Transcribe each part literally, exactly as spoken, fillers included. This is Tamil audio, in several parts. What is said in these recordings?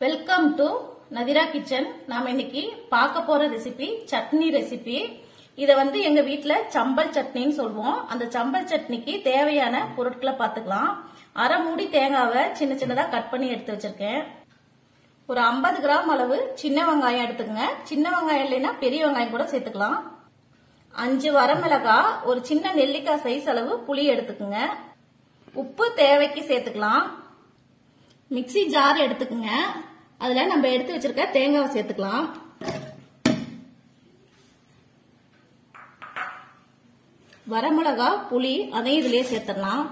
Welcome to Nadira kitchen. நாம இன்னைக்கு பார்க்க போற ரெசிபி சட்னி ரெசிபி. இத வந்து எங்க வீட்ல சம்பல் சட்னின்னு சொல்லுவோம். அந்த சம்பல் சட்னிக்கு தேவையான பொருட்களை பார்த்துக்கலாம். அரை மூடி தேங்காவை சின்ன சின்னதா கட் பண்ணி எடுத்து வச்சிருக்கேன். ஒரு ஐம்பது கிராம் அளவு சின்ன வெங்காயம் எடுத்துக்கங்க. சின்ன வெங்காயம் இல்லைன்னா பெரிய வெங்காயம் கூட சேர்த்துக்கலாம். அஞ்சு வரமிளகாய், ஒரு சின்ன நெல்லிக்காய் சைஸ் அளவு புளி எடுத்துக்கங்க. உப்பு தேவைக்கு சேர்த்துக்கலாம். மிக்ஸி ஜார் எடுத்துக்கங்க. அதுல நம்ம எடுத்து வச்சிருக்க தேங்காவை சேர்த்துக்கலாம். வரமிளகா, புளி அதையும் இதுலயே சேர்த்துடலாம்.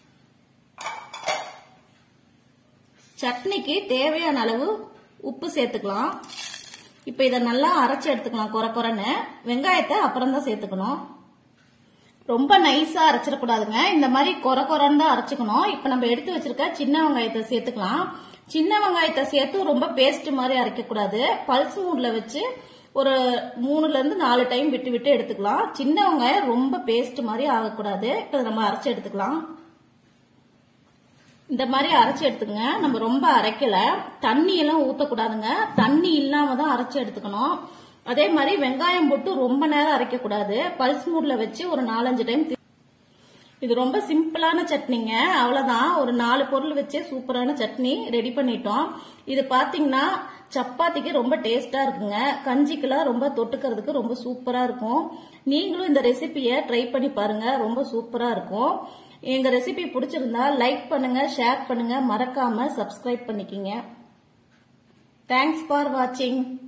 சட்னிக்கு தேவையான அளவு உப்பு சேர்த்துக்கலாம். இப்ப இதை நல்லா அரைச்சு எடுத்துக்கலாம். குறை குறைன்னு வெங்காயத்தை அப்புறம் தான் சேர்த்துக்கணும். ரொம்ப நைஸா அரைச்சிடக்கூடாதுங்க. இந்த மாதிரி குறை குறைன்னு தான் அரைச்சுக்கணும். இப்ப நம்ம எடுத்து வச்சிருக்க சின்ன வெங்காயத்தை சேர்த்துக்கலாம். சின்ன வெங்காயத்தை சேர்த்து ரொம்ப பேஸ்ட் மாதிரி அரைக்க கூடாது. பல்ஸ் மூட்ல வச்சு ஒரு மூணுல இருந்து நாலு டைம் விட்டு விட்டு எடுத்துக்கலாம். சின்ன வெங்காயம் ரொம்ப பேஸ்ட் மாதிரி ஆகக்கூடாது. இப்ப நம்ம அரைச்சு எடுத்துக்கலாம். இந்த மாதிரி அரைச்சு எடுத்துக்கங்க. நம்ம ரொம்ப அரைக்கல, தண்ணி எல்லாம் ஊத்தக்கூடாதுங்க. தண்ணி இல்லாம தான் அரைச்சு எடுத்துக்கணும். அதே மாதிரி வெங்காயம் போட்டு ரொம்ப நேரம் அரைக்க கூடாது. பல்ஸ் மூட்ல வச்சு ஒரு நாலஞ்சு டைம். இது ரொம்ப சிம்பிளான சட்னிங்க. அவ்வளவுதான். ஒரு நாலு பொருள் வச்சு சூப்பரான சட்னி ரெடி பண்ணிட்டோம். இது பாத்தீங்கன்னா சப்பாத்திக்கு ரொம்ப டேஸ்டா இருக்குங்க. கஞ்சிக்கெல்லாம் ரொம்ப தொட்டுக்கிறதுக்கு ரொம்ப சூப்பரா இருக்கும். நீங்களும் இந்த ரெசிபியை ட்ரை பண்ணி பாருங்க. ரொம்ப சூப்பரா இருக்கும். எங்க ரெசிபி பிடிச்சிருந்தா லைக் பண்ணுங்க, ஷேர் பண்ணுங்க, மறக்காம சப்ஸ்கிரைப் பண்ணிக்கிங்க. தேங்க்ஸ் ஃபார் வாட்சிங்.